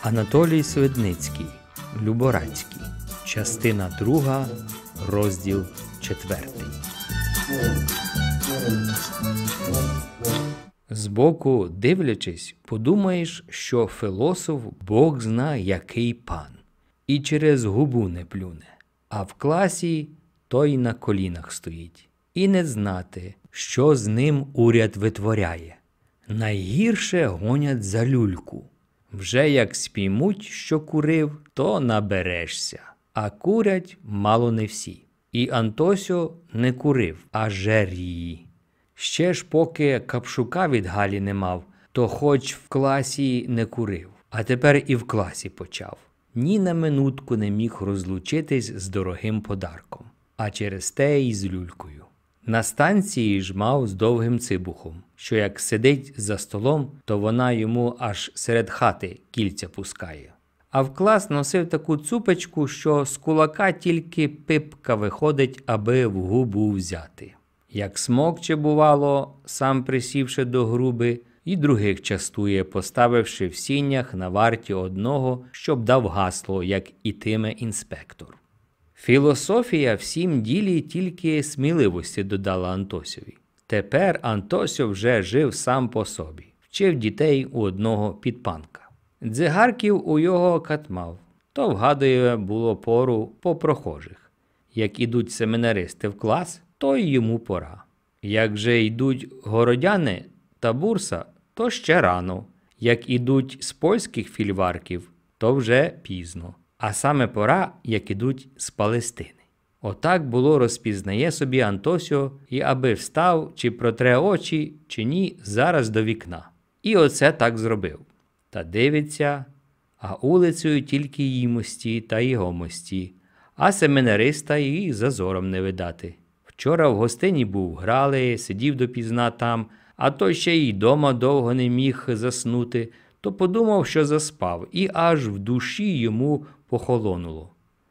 Анатолій Свидницький, Люборацький, частина 2, розділ 4. Збоку дивлячись, подумаєш, що філософ Бог зна який пан, і через губу не плюне, а в класі той на колінах стоїть. І не знати, що з ним уряд витворяє. Найгірше гонять за люльку. Вже як спіймуть, що курив, то наберешся. А курять мало не всі. І Антосьо не курив, а жер її. Ще ж поки капшука від Галі не мав, то хоч в класі не курив. А тепер і в класі почав. Ні на минутку не міг розлучитись з дорогим подарком. А через те й з люлькою. На станції ж мав з довгим цибухом, що як сидить за столом, то вона йому аж серед хати кільця пускає. А в клас носив таку цупочку, що з кулака тільки пипка виходить, аби в губу взяти. Як смокче, бувало, сам присівши до груби, і других частує, поставивши в сінях на варті одного, щоб дав гасло, як ітиме інспектор. Філософія всім ділі тільки сміливості додала Антосьові. Тепер Антосьо вже жив сам по собі, вчив дітей у одного підпанка. Дзигарків у його катмав, то вгадує було пору по прохожих. Як ідуть семінаристи в клас, то й йому пора. Як же йдуть городяни та бурса, то ще рано. Як ідуть з польських фільварків, то вже пізно. А саме пора, як ідуть з Палестини. Отак було розпізнає собі Антосьо, і аби встав, чи протре очі, чи ні, зараз до вікна. І оце так зробив. Та дивиться, а улицею тільки її мості та його мості, а семінариста і зазором не видати. Вчора в гостині був, грали, сидів допізна там, а то ще й дома довго не міг заснути, то подумав, що заспав, і аж в душі йому похолонуло.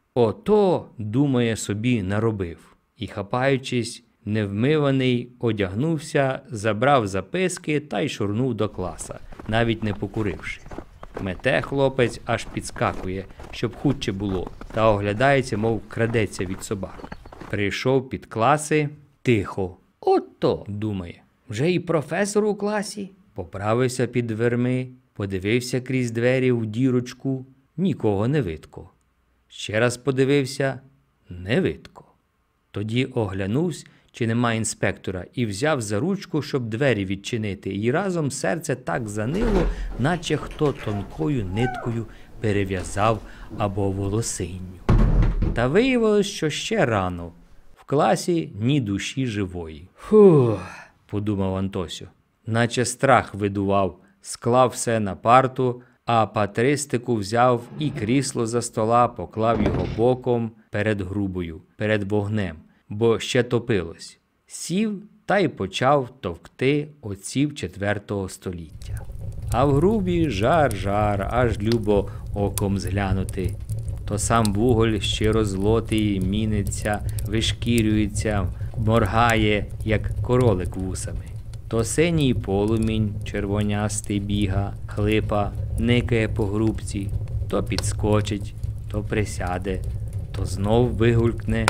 Ото, думає собі, наробив. І, хапаючись, невмиваний, одягнувся, забрав записки та й шурнув до класа, навіть не покуривши. Мете хлопець, аж підскакує, щоб хутче було, та оглядається, мов крадеться від собак. Прийшов під класи, тихо. Ото, думає, вже і професор у класі. Поправився під дверми, подивився крізь двері в дірочку, нікого не видко. Ще раз подивився, не видко. Тоді оглянувся, чи нема інспектора, і взяв за ручку, щоб двері відчинити, і разом серце так занило, наче хто тонкою ниткою перев'язав або волосинню. Та виявилось, що ще рано. В класі ні душі живої. «Фух», – подумав Антосьо, наче страх видував, склав все на парту, а патристику взяв і крісло за стола поклав його боком перед грубою, перед вогнем, бо ще топилось. Сів та й почав товкти отців IV століття. А в грубі жар, аж любо оком зглянути. То сам вуголь щиро злотий міниться, вишкірюється, моргає, як королик вусами. То синій полумінь червонястий біга, хлипа, никає по грубці, то підскочить, то присяде, то знов вигулькне,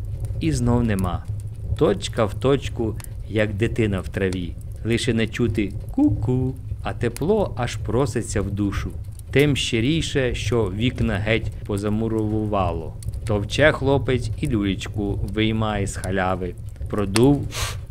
і знов нема. Точка в точку, як дитина в траві, лише не чути ку-ку, а тепло аж проситься в душу. Тим щиріше, що вікна геть позамурувало. Товче хлопець і люлечку виймає з халяви, продув,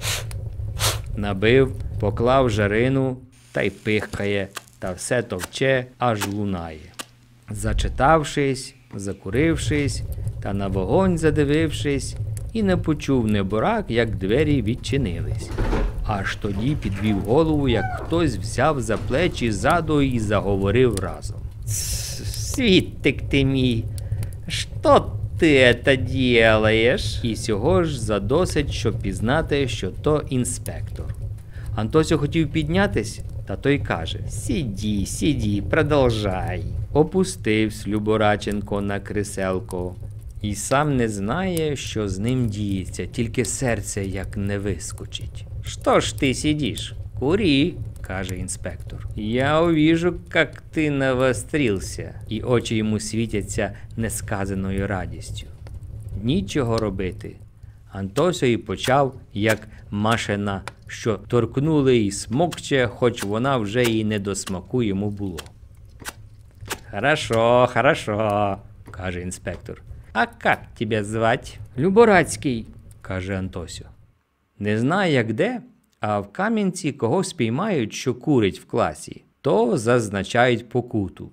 набив, поклав жарину та й пихкає, та все товче, аж лунає. Зачитавшись, закурившись та на вогонь задивившись, і не почув неборак, як двері відчинились. Аж тоді підвів голову, як хтось взяв за плечі ззаду і заговорив разом. «Світик ти мій, що ти це ділаєш?» І сього ж задосить, щоб пізнати, що то інспектор. Антосьо хотів піднятись, та той каже: сіді, продовжай. Опустився Любораченко на креселко. І сам не знає, що з ним діється, тільки серце як не вискочить. «Що ж ти сидиш? Курі!» – каже інспектор. «Я увижу, как ти навострился». І очі йому світяться несказаною радістю. Нічого робити. Антосьо і почав, як машина, що торкнули і смокче, хоч вона вже і не до смаку йому було. «Хорошо, хорошо», – каже інспектор. «А як тебе звать?» Люборацький. – каже Антосьо. Не знає, як де, а в Кам'янці когось спіймають, що курить в класі, то зазначають покуту.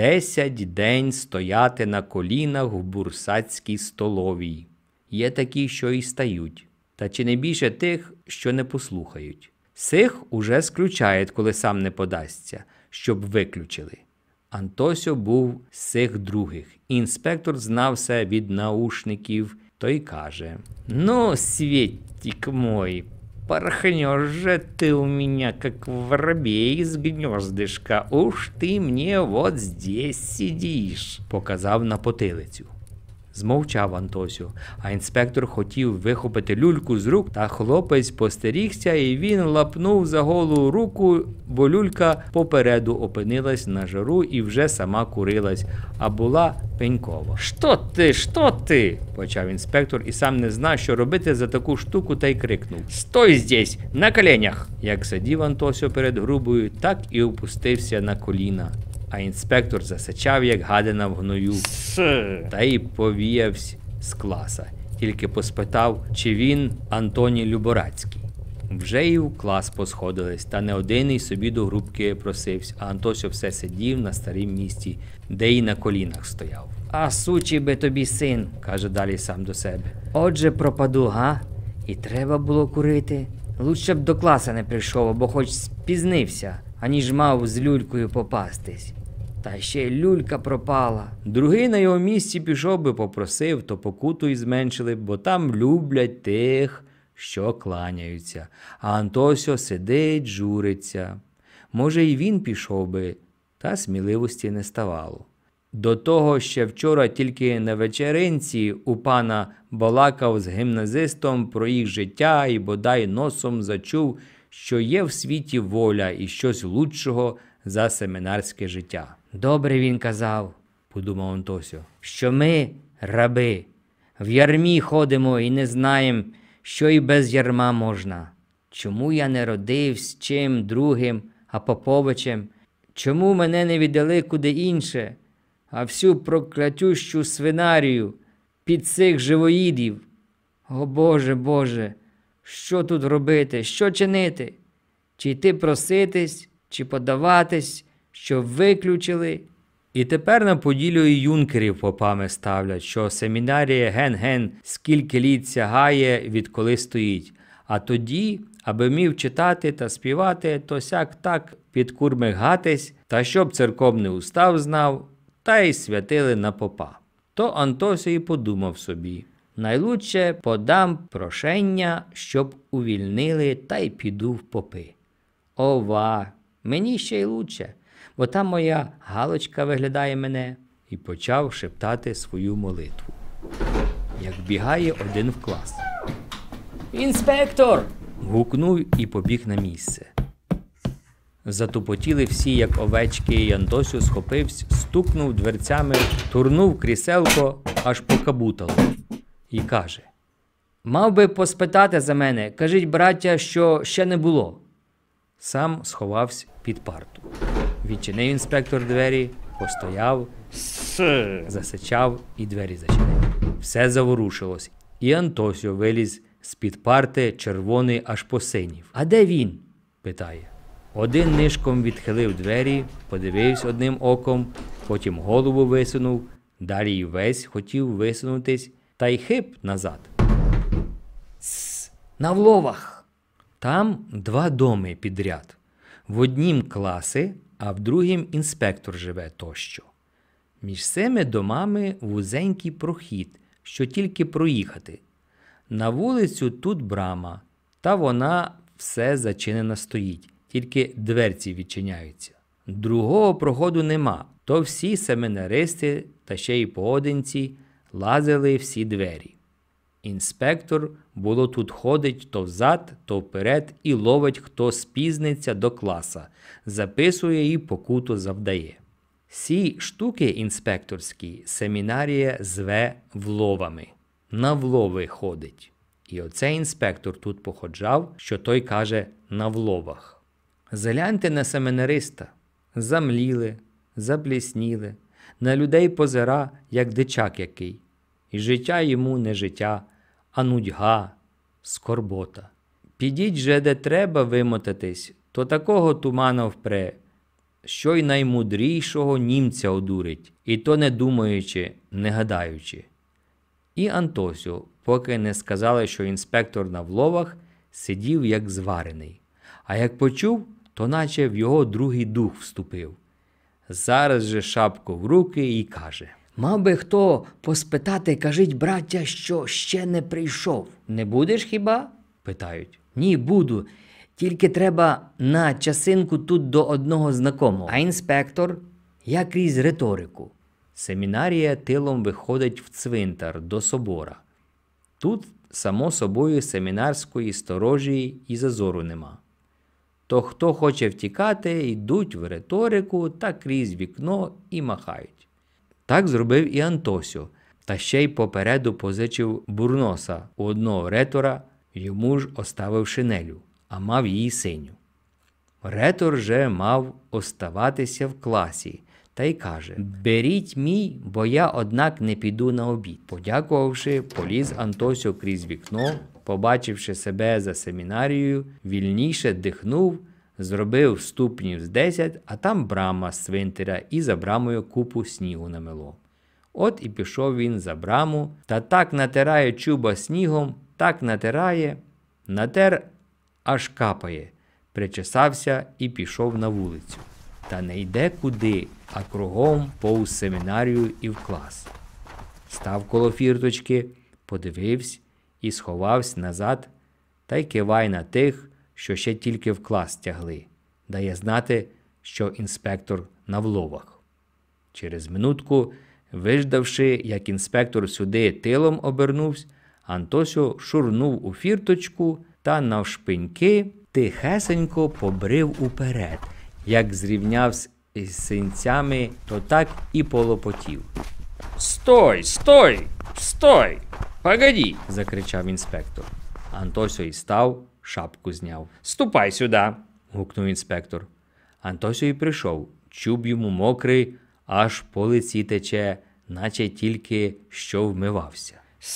10 день стояти на колінах в бурсацькій столовій. Є такі, що і стають. Та чи не більше тих, що не послухають. Сих уже сключають, коли сам не подасться, щоб виключили. Антосьо був з цих других. Інспектор знав все від наушників, то й каже: «Ну, Светик мой, порхнешь же ты у меня, как воробей из гнездышка. Уж ты мне вот здесь сидишь», – показав на потилицю. Змовчав Антосьо, а інспектор хотів вихопити люльку з рук, та хлопець постерігся, і він лапнув за голу руку, бо люлька попереду опинилась на жару і вже сама курилась, а була пенькова. Що ти?» – почав інспектор і сам не знав, що робити за таку штуку, та й крикнув: «Стой здесь, на коленях!» Як сидів Антосьо перед грубою, так і опустився на коліна. А інспектор засичав, як гадина в гною, та й повіявсь з класа. Тільки поспитав, чи він Антоній Люборацький. Вже і в клас посходились, та не один і собі до грубки просився, а Антосьо все сидів на старім місці, де й на колінах стояв. А сучий би тобі син, Каже далі сам до себе. Отже пропаду, га? І треба було курити. Лучше б до класа не прийшов, або хоч спізнився, аніж мав з люлькою попастись. Та ще й люлька пропала. Другий на його місці пішов би, попросив, то покуту й зменшили, бо там люблять тих, що кланяються. А Антосьо сидить, журиться. Може, і він пішов би, та сміливості не ставало. До того ще вчора тільки на вечеринці у пана балакав з гімназистом про їх життя і бодай носом зачув, що є в світі воля і щось лучшого за семінарське життя. Добре він казав, подумав Антосьо, що ми раби. В ярмі ходимо і не знаємо, що і без ярма можна. Чому я не родився чим другим, а Поповичем? Чому мене не віддали куди інше, а всю проклятющу свинарію під цих живоїдів? О Боже, Боже, що тут робити, що чинити? Чи йти проситись, чи подаватись, щоб виключили? І тепер на Поділлю і юнкерів попами ставлять, що семінарія ген-ген скільки літ сягає, відколи стоїть. А тоді, аби вмів читати та співати, то сяк так підкурмигатись, та щоб церковний устав знав, та й святили на попа. То Антосьо і подумав собі: найлучше подам прошення, щоб увільнили, та й піду в попи. Ова, мені ще й лучше, бо там моя Галочка виглядає мене. І почав шептати свою молитву. Як бігає один в клас. «Інспектор!» Гукнув і побіг на місце. Затупотіли всі, як овечки, і Антосьо схопився, стукнув дверцями, турнув кріселко, аж покабутало. І каже: «Мав би поспитати за мене, кажіть, браття, що ще не було». Сам сховався під парту. Відчинив інспектор двері, постояв, засичав і двері зачинив. Все заворушилось, і Антосьо виліз з-під парти, червоний аж посинів. «А де він?» – питає. Один нишком відхилив двері, подивився одним оком, потім голову висунув, далі й весь хотів висунутись, та й хип назад. «На вловах!» Там 2 доми підряд. В однім класи, а в другім інспектор живе тощо. Між цими домами вузенький прохід, що тільки проїхати. На вулицю тут брама, та вона все зачинена стоїть, тільки дверці відчиняються. Другого проходу нема, то всі семінаристи, та ще й поодинці, лазили всі двері. Інспектор було тут ходить то взад, то вперед і ловить, хто спізниться до класа, записує і покуту завдає. Сі штуки інспекторські семінарія зве вловами. На влови ходить. І оцей інспектор тут походжав, що той каже на вловах. Загляньте на семінариста. Замліли, заблісніли, на людей позира, як дичак який. І життя йому не життя, а нудьга, скорбота. Підіть же, де треба вимотатись, то такого тумана впре, що й наймудрішого німця одурить, і то не думаючи, не гадаючи. І Антосю, поки не сказали, що інспектор на вловах, сидів як зварений. А як почув, то наче в його другий дух вступив. Зараз же шапку в руки і каже: Мав би хто поспитати, кажіть, браття, що ще не прийшов. Не будеш хіба? Питають. Ні, буду. Тільки треба на часинку тут до одного знакомого. А інспектор, я крізь риторику. Семінарія тилом виходить в цвинтар до собора. Тут, само собою, семінарської сторожі і зазору нема. То хто хоче втікати, йдуть в риторику та крізь вікно і махають. Так зробив і Антосю, та ще й попереду позичив бурноса у одного ретора, йому ж оставив шинелю, а мав її синю. Ретор же мав оставатися в класі, та й каже: беріть мій, бо я, однак, не піду на обід. Подякувавши, поліз Антосю крізь вікно, побачивши себе за семінарією, вільніше дихнув, зробив ступнів з 10, а там брама з цвинтаря і за брамою купу снігу намело. От і пішов він за браму, та так натирає чуба снігом, так натирає, натер, аж капає, причесався і пішов на вулицю. Та не йде куди, а кругом повз семінарію і в клас. Став коло фірточки, подивився і сховався назад, та й кивай на тих, що ще тільки в клас тягли, дає знати, що інспектор на вловах. Через минутку, виждавши, як інспектор сюди тилом обернувся, Антосю шурнув у фірточку та навшпиньки тихесенько побрив уперед. Як зрівнявся із синцями, то так і полопотів. «Стой, стой, стой! Погоди!» – закричав інспектор. Антосю й став, шапку зняв. «Ступай сюда!» – гукнув інспектор. Антосю й прийшов. Чуб йому мокрий, аж по лиці тече, наче тільки що вмивався.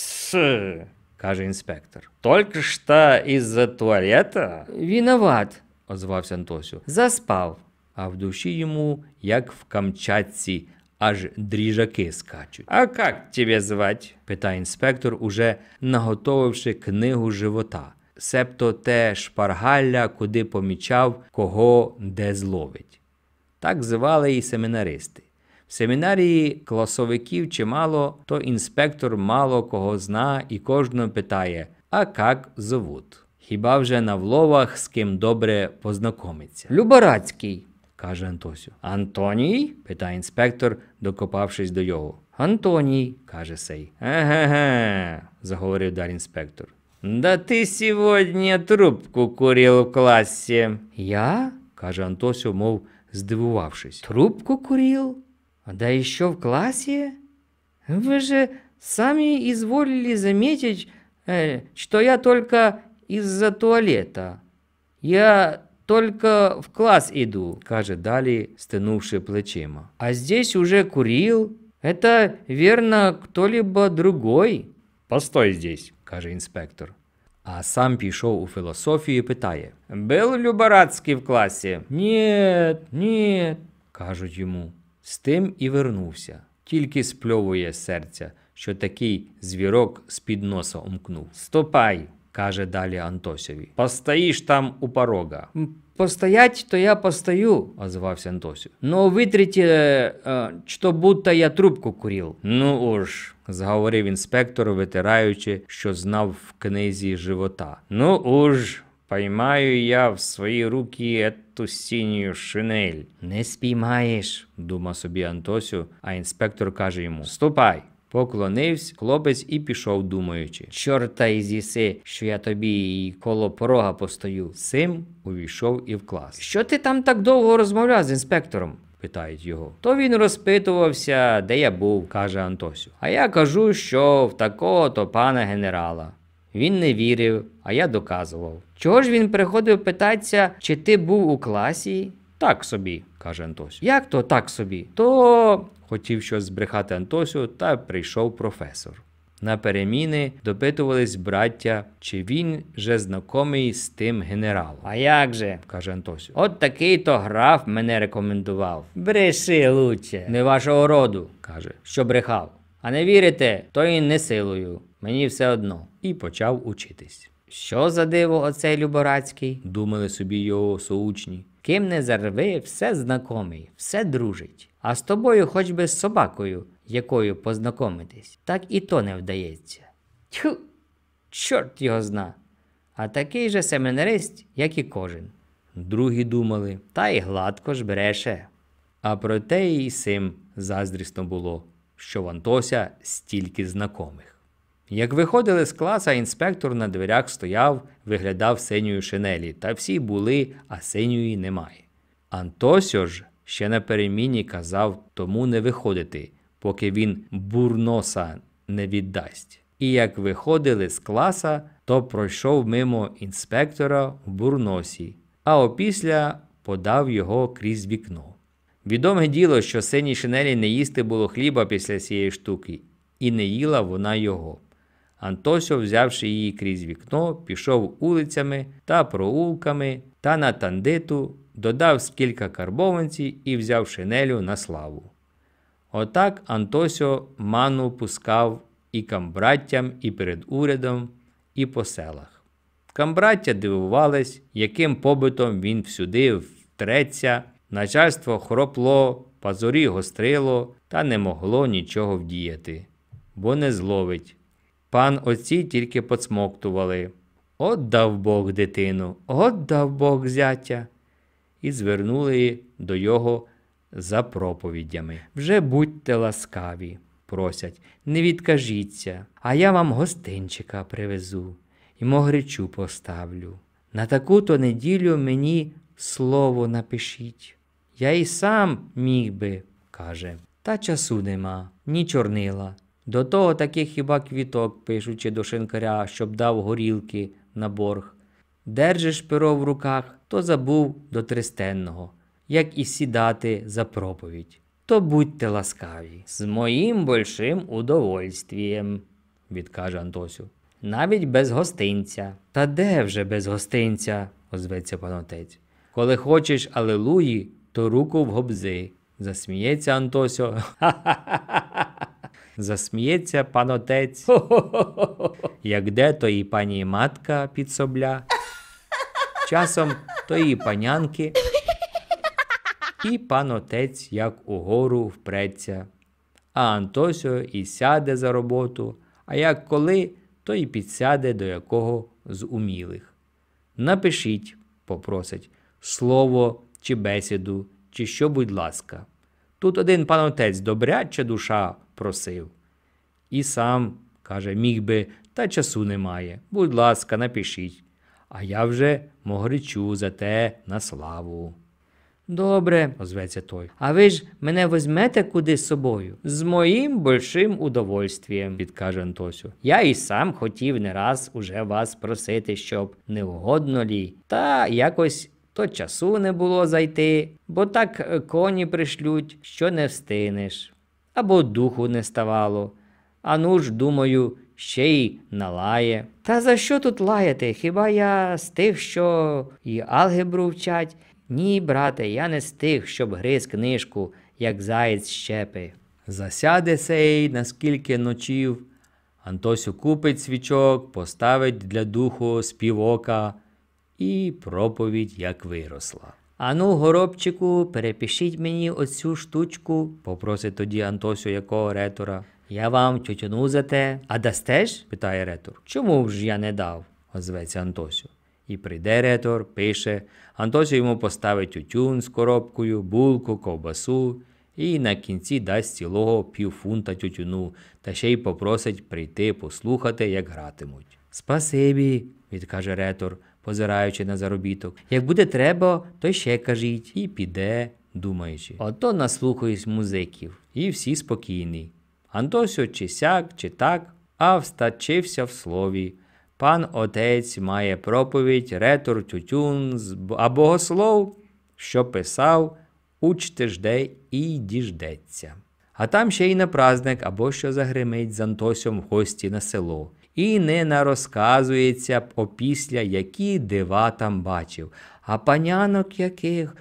– каже інспектор. «Только что из-за туалета?» Виноват, – озвався Антосю. заспав. А в душі йому, як в Камчатці, аж дріжаки скачуть. «А как тебе звать?» – питає інспектор, уже наготовивши книгу живота. Себто те шпаргалля, куди помічав, кого де зловить. Так звали і семінаристи. В семінарії класовиків чимало, то інспектор мало кого зна і кожного питає: «А как зовут?» Хіба вже на вловах з ким добре познайомиться? Любарацький. Каже Антосю. «Антоній?» Питає інспектор, докопавшись до його. Антоній. Каже сей. «Ага-га», заговорив далі інспектор. «Да ты сегодня трубку курил в классе». Я? Каже Антосю, мов здивувавшись. Трубку курил? Да еще в классе? Вы же сами изволили заметить, что я только из-за туалета. Я только в класс иду. Каже далі, стенувши плечима. А здесь уже курил. Это, верно, кто-либо другой. «Постой здесь», – каже інспектор. А сам пішов у філософію і питає. «Был Любарацкий в классе?» Нет, нет. Кажуть йому. З тим і вернувся. Тільки спльовує з серця, що такий звірок з-під носа умкнув. «Ступай», – каже далі Антосеві. «постоишь там у порога». Постоять, то я постою. – озвався Антосю. Но вытрите, что будто я трубку курил. «Ну уж», – заговорив інспектор, витираючи, що знав в книзі живота. «Ну уж, поймаю я в свои руки эту синюю шинель». Не спіймаєш. – думав собі Антосю, а інспектор каже йому. «Ступай». Поклонився хлопець і пішов, думаючи. Чорта й з'їси, що я тобі і коло порога постою. Сим увійшов і в клас. Що ти там так довго розмовляв з інспектором? Питають його. То він розпитувався, де я був. Каже Антосю. А я кажу, що в такого-то пана генерала. Він не вірив, а я доказував. Чого ж він приходив питатися, чи ти був у класі? Так собі, каже Антосю. Як то так собі? То Хотів щось збрехати Антосю, та прийшов професор. На переміни допитувались браття, чи він же знайомий з тим генералом. а як же? Каже Антосю. От такий-то граф мене рекомендував. Бреши лучше. Не вашого роду, Каже. що брехав. А не вірите, то і не силою. Мені все одно. І почав учитись. Що за диво оцей Люборацький? Думали собі його соучні. Ким не зарви, все знакомий, все дружить. А з тобою хоч би з собакою, якою познайомитись, так і то не вдається. Тьху, чорт його зна. А такий же семинарист, як і кожен. Другі думали. Та й гладко ж бреше. А проте і сим заздрісно було, що в Антося стільки знайомих. Як виходили з класа, інспектор на дверях стояв, виглядав синьої шинелі, та всі були, а синьої немає. Антосьо ж ще на переміні казав тому не виходити, поки він бурноса не віддасть. І як виходили з класа, то пройшов мимо інспектора в бурносі, а опісля подав його крізь вікно. Відоме діло, що синій шинелі не їсти було хліба після цієї штуки, і не їла вона його. Антосьо, взявши її крізь вікно, пішов улицями та проулками та на тандиту, додав кілька карбованців і взяв шинелю на славу. Отак Антосьо ману пускав і камбраттям, і перед урядом, і по селах. Камбраття дивувались, яким побитом він всюди втреться, начальство хропло, пазурі гострило, та не могло нічого вдіяти, бо не зловить. Пан отці тільки поцмоктували. От дав Бог дитину, от дав Бог зятя. І звернули до його за проповідями. Вже будьте ласкаві, просять, не відкажіться, а я вам гостинчика привезу і могричу поставлю. На таку-то неділю мені слово напишіть. Я і сам міг би, каже, та часу нема, ні чорнила. До того таких хіба квіток, пишучи до шинкаря, щоб дав горілки на борг. Держиш перо в руках, то забув до тристенного, як і сідати за проповідь. То будьте ласкаві. З моїм большим удовольствієм, відкаже Антосю. Навіть без гостинця. Та де вже без гостинця, озветься пан отець. Коли хочеш алелуї, то руку в гобзи. Засміється Антосю. Засміється пан отець. Як де, то і пані матка підсобля. Часом то і панянки. І пан отець як угору впреться. А Антосю і сяде за роботу, а як коли, то і підсяде до якого з умілих. Напишіть, попросить, слово чи бесіду, чи що, будь ласка. Тут один пан отець добряча душа просив. І сам, каже, міг би, та часу немає. Будь ласка, напишіть. А я вже могричу за те на славу. Добре, озветься той. А ви ж мене візьмете куди з собою? З моїм большим удовольствієм, відкаже Антосю. Я і сам хотів не раз уже вас просити, щоб не угодно лі. Та якось то часу не було зайти, бо так коні пришлють, що не встигнеш. Або духу не ставало. А ну ж, думаю, ще й налає. Та за що тут лаяти? Хіба я з тих, що і алгебру вчать? Ні, брате, я не з тих, щоб гриз книжку, як заєць щепи. Засяде сей, наскільки ночів. Антосю купить свічок, поставить для духу співока, і проповідь як виросла. Ану, горобчику, перепишіть мені оцю штучку, попросить тоді Антосю якого ретора. Я вам тютюну за те. А дасте ж? Питає ретор. Чому ж я не дав? Озветься Антосю. І прийде ретор, пише. Антосю йому поставить тютюн з коробкою, булку, ковбасу. і на кінці дасть цілого півфунта тютюну, та ще й попросить прийти послухати, як гратимуть. «Спасибі», – відкаже ретор, позираючи на заробіток. «Як буде треба, то ще кажіть». І піде, думаючи. Ото наслухаюсь музиків, і всі спокійні. Антосю чи сяк, чи так, а встачився в слові. Пан отець має проповідь, ретор тютюн, а богослов, що писав, учте жде і діждеться. А там ще й на праздник або що загримить з Антосем в гості на село. І не нарозказується опісля, які дива там бачив, а панянок яких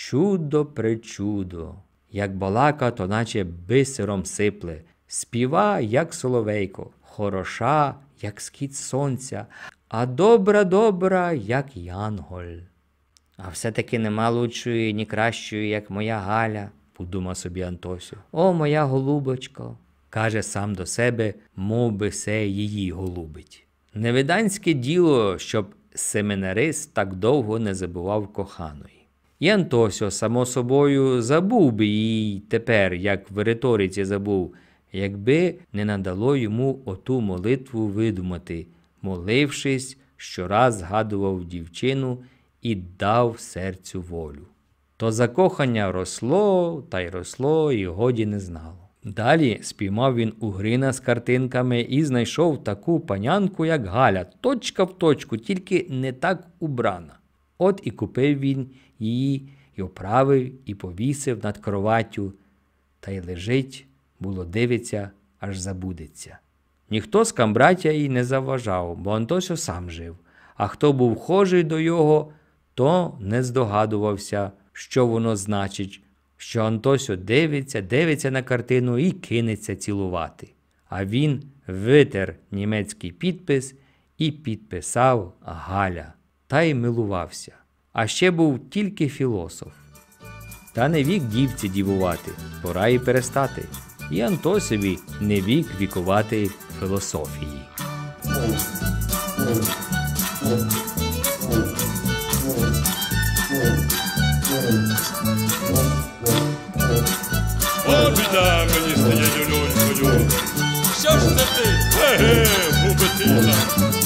чудо-пречудо. Як балака, то наче бисером сипле, співа, як соловейко, хороша, як схід сонця, а добра, як янголь. А все-таки нема лучшої, ні кращої, як моя Галя, подумав собі Антосю. О, моя голубочко, Каже сам до себе, мов би се її голубить. Невиданське діло, щоб семинарист так довго не забував коханої. І Антосьо, само собою, забув би її тепер, як в риториці забув, якби не надало йому оту молитву видумати, молившись, щораз згадував дівчину і дав серцю волю. То закохання росло, та й росло, і годі не знало. Далі спіймав він Угрина з картинками і знайшов таку панянку, як Галя, точка в точку, тільки не так убрана. От і купив він її, і оправив, і повісив над кроваттю, та й лежить, було дивиться, аж забудеться. Ніхто з камбраття їй не заважав, бо Антосьо сам жив, а хто був хожий до його, то не здогадувався, що воно значить, що Антосьо дивиться на картину і кинеться цілувати. А він витер німецький підпис і підписав Галя, та й милувався. А ще був тільки філософ. Та не вік дівці дівувати, пора і перестати. І Антосові не вік вікувати філософії. О, біда мені стає, люлюнькою. Що ж це ти? Губитина.